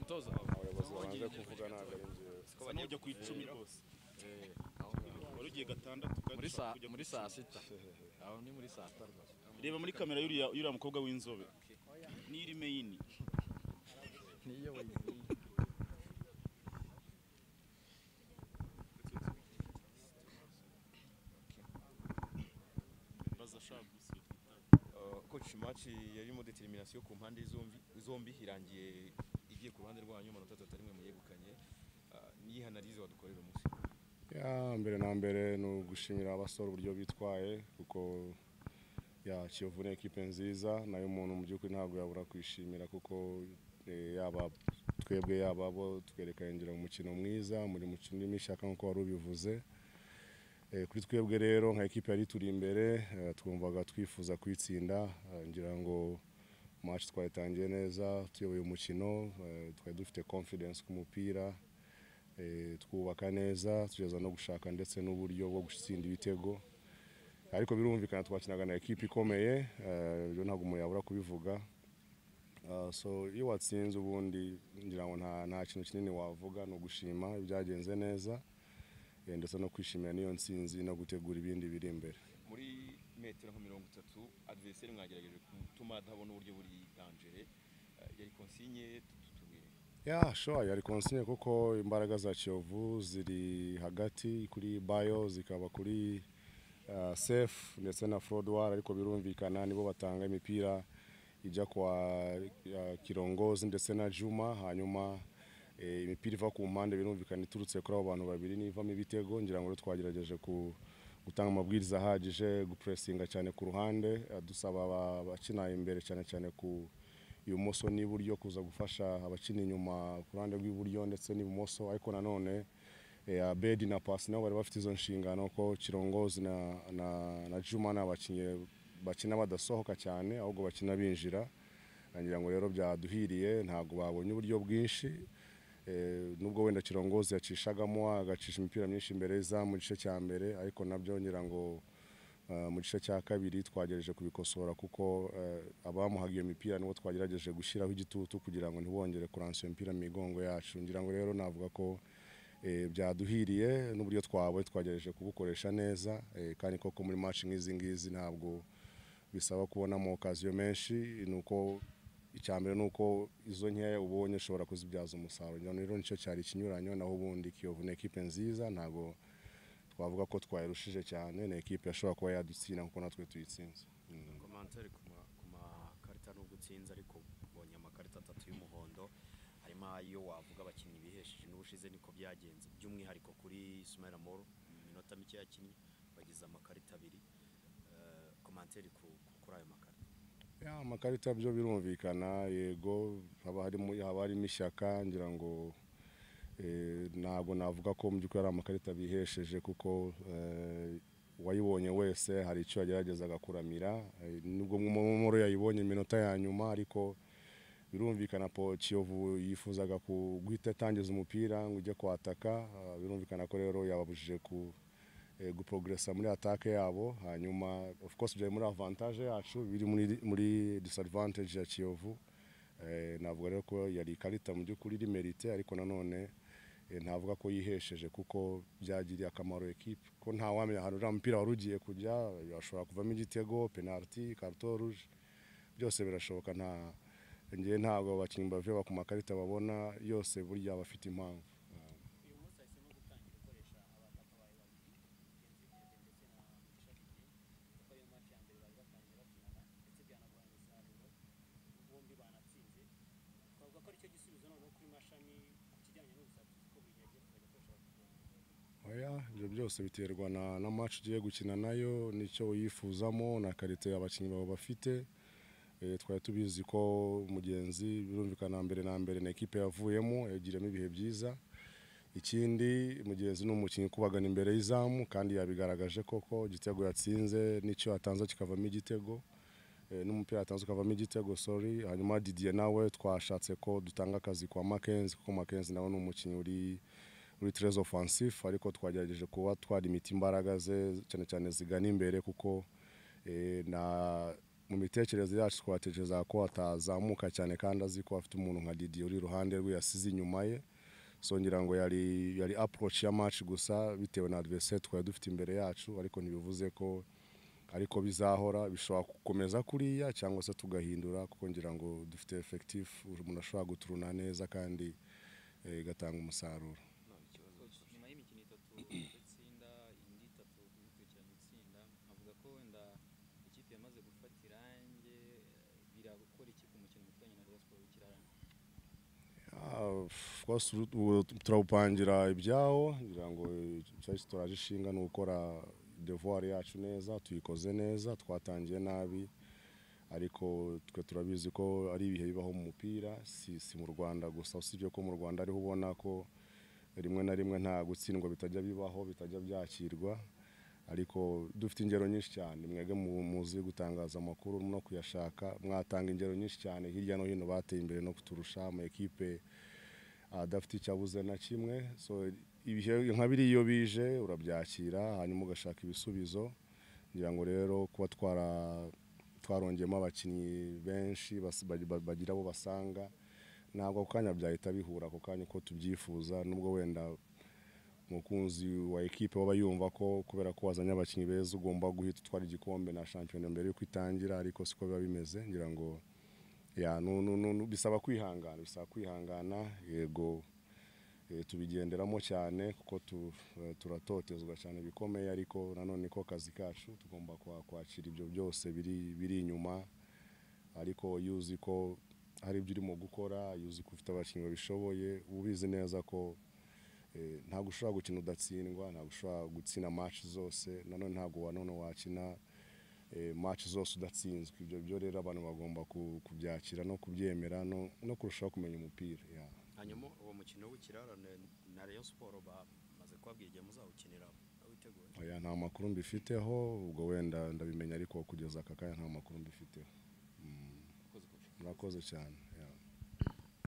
umutoza abayobozi banze kuvuga ntabwo ari njyewe ko bajya ku 10 rwose wari ugiye gatandatu muri saa sita aho ni muri saa tatu rwose. Reba muri kamera y'uriya mukobwa w'inzobe n'iri meyini niyo we coach match yarimo determination ku mpande zombi irangiye igiye ku ruhande rwanyu amanota 3 rimwe muyegukanye ni analyse wadukorera umunsi mbere na mbere no gushimira abasore uburyo bitwaye kuko Kiyovu ni equipe nziza nayo umuntu mu by'ukuri ntabwo yabura kwishimira kuko yaba twebwe yaba bo twerekanye ngira umukino mwiza muri mukino n'imishaka nko wari ubivuze. Kuri twebwe rero nka equipe yari turi imbere twumvaga twifuza kwitsinda ngira ngo match twayitangiye neza tuyoboye umukino twari dufite confidence ku mupira twubaka neza tugeza no gushaka ndetse n'uburyo bwo gutsinda ibitego ariko birumvikana twakinaga na equipe ikomeye byo ntabwo umuntu yabura kubivuga so iyo watsinze ubundi ngira ngo nta kintu kinini wavuga no gushima ibyagenze neza ndetse no kwishimira niyo ntsinzi no gutegura ibindi biri imbere. Muri metero nka 30 adversaire mwagerageje gutuma adabona uburyo buri danger yari consigne tutubwire. Sure yari consigne kuko imbaraga za Kiyovu ziri hagati kuri Bayo zikaba kuri safe ndetse na Frodwar ariko birumvikana nibo batanga imipira ijya kwa Kirongozi ndetse na Juma hanyuma imipira iva ku mpande birumvikana iturutse kuri abo bantu babiri nivamo ibitego ngira ngo twagerageje gutanga amabwiriza ahagije gupressinga cyane ku ruhande dusaba abakina imbere cyane ku ibumoso n'iburyo kuza gufasha abakina inyuma ku ruhande rw'iburyo ndetse n'ibumoso ariko nanone Bedi na Pasi nabo bari bafite izo nshingano ko Kirongozi na Juma n'abakinyi bakina badasohoka cyane ahubwo bakina binjira ngira ngo rero byaduhiriye ntago babonye uburyo bwinshi nubwo wenda Kirongozi yacishagamo agacisha imipira myinshi imbere za mu gice cya mbere ariko nabyo ngira ngo mu gice cya kabiri twagerageje kubikosora kuko abamuhaga iyo mipira nibo twagerageje gushyiraho igitutu kugira ngo ntibongere kuransa iyo mipira mu migongo yacu ngira ngo rero navuga ko byaduhiriye n'uburyo twagerageje kubukoresha neza kandi koko muri match nk'izi ngizi ntabwo bisaba kubonamo occasion menshi nuko icyambere nuko izo nkeya ubonye ushobora kuzibyaza umusaruro rero nicyo cyari ikinyuranyo naho ubundi Kiyovu ni equipe nziza ntago twavuga ko twayirushije cyane ni equipe yashobora kuba yadutsinda kuko natwe tuyitsinze. Commentaire ku makarita no gutsinza ariko ubonye amakarita 3 y'umuhondo harimo ayo wavuga abakinnyi bihesheje n'ubushize niko byagenze by'umwihariko kuri Ismail Amor minota mike yakinnye bagize amakarita 2 commentaire kuri ayo makarita. Amakarita byo birumvikana yego haba harimo ishyaka ngira ngo ntabwo navuga ko mu by'ukuri ari amakarita bihesheje kuko wayibonye wese hari icyo yageragezaga kuramira nubwo muri yayibonye iminota ya nyuma ariko birumvikana po Kiyovu yifuzaga guhita atangiza umupira ngo ujye kwataka birumvikana ko rero yababujije guprogressa muri attaque yabo hanyuma of course bya muri avantage yacu biri muri disadvantage ya Kiyovu navuga rero ko yari karita mu by'ukuri iri mérite ariko nanone ntavuga ko yihesheje kuko byagiriye akamaro equipe ko nta wamenya hano umupira warugiye kujya yashobora kuvamo igitego penalty carton rouge byose birashoboka ntabwo abakinnyi bava ku makarita babona yose burya bafite impamvu. Ibyo byose biterwa na match ugiye gukina nayo nicyo yifuzamo na karite y'abakinnyi babo bafite twari tubizi ko mugenzi birumvikana mbere na mbere na equipe yavuyemo yagiramo ibihe byiza ikindi mugenzi n'umukinnyi kubagana imbere y'izamu kandi yabigaragaje koko igitego yatsinze nicyo atanze kikavamo igitego n'umupira atanze ukavamo igitego hanyuma Didier nawe twashatse ko dutanga akazi kwa Mackenzie kuko Mackenzie nawe n'umukinnyi uri très offensif ariko twagerageje kuba twari imiti imbaraga ze cyane zigana imbere kuko mu mitekerereze yacu twatekereza ko atazamuka cyane kandi azi ko afite umuntu nka Didier uri iruhande rwe yasize inyuma ye, so ngira ngo yari approach ya match gusa bitewe na adversaire twari dufite imbere yacu, ariko ntibivuze ko ariko bizahora, bishobora gukomeza kuriya cyangwa se tugahindura, kuko ngira ngo dufite effective, umuntu ashobora guturuna neza kandi igatanga umusaruro. nyuma y'imikino 3 itsinda indi 3 bikurikirana itsinda, avuga ko wenda ikipe yamaze gufata irange, birakora iki ku mukino mutwanye na Rayon Sports w'ikirarane? Turawupangira ibyawo, ngira ngo cyari turaje ishinga ni ukora devoir yacu neza, tuyikoze neza, twatangiye nabi, ariko twe turabizi ko ari ibihe bibaho mu mupira, si mu Rwanda gusa, usibye ko mu Rwanda ariho ubona ko rimwe na rimwe nta gutsindwa bitajya bibaho, bitajya byakirwa, ariko dufite ingero nyinshi cyane, mwege muzi gutangaza amakuru no kuyashaka, mwatanga ingero nyinshi cyane hirya no hino bateye imbere no kuturusha, ama equipe adafite icyabuze na kimwe, so ibihe nka biri iyo bije urabyakira hanyuma ugashaka ibisubizo. Ngira ngo rero kuba twarongeyemo abakinnyi benshi bagira abo basanga, ntabwo ako kanya byahita bihura ako kanya uko tubyifuza, nubwo wenda umukunzi wa equipe waba yumva ko kubera ko wazanye abakinnyi beza ugomba guhita utwara igikombe na shampiyona mbere yuko itangira, ariko siko biba bimeze. Ngira ngo bisaba kwihangana, yego tubigenderamo cyane kuko turatotezwa cyane bikomeye, ariko nanone niko kazi kacu, tugomba kwakira ibyo byose biri inyuma, ariko yuzi ko hari ibyo urimo gukora, yuzi ko ufite abakinnyi babishoboye, ubizi neza ko ntabwo ushobora gukina udatsindwa, ntabwo ushobora gutsinda match zose, nanone ntabwo wakina match zose udatsinzwe. Ibyo byo rero abantu bagomba kubyakira no kubyemera no kurushaho kumenya umupira. hanyuma uwo mukino w'ikirarane na Rayon Sports bamaze kubabwira igihe muzawukinira witeguye? Nta makuru mbifiteho, ubwo wenda ndabimenya, ariko kugeza aka kanya nta makuru mbifiteho. Murakoze cyane.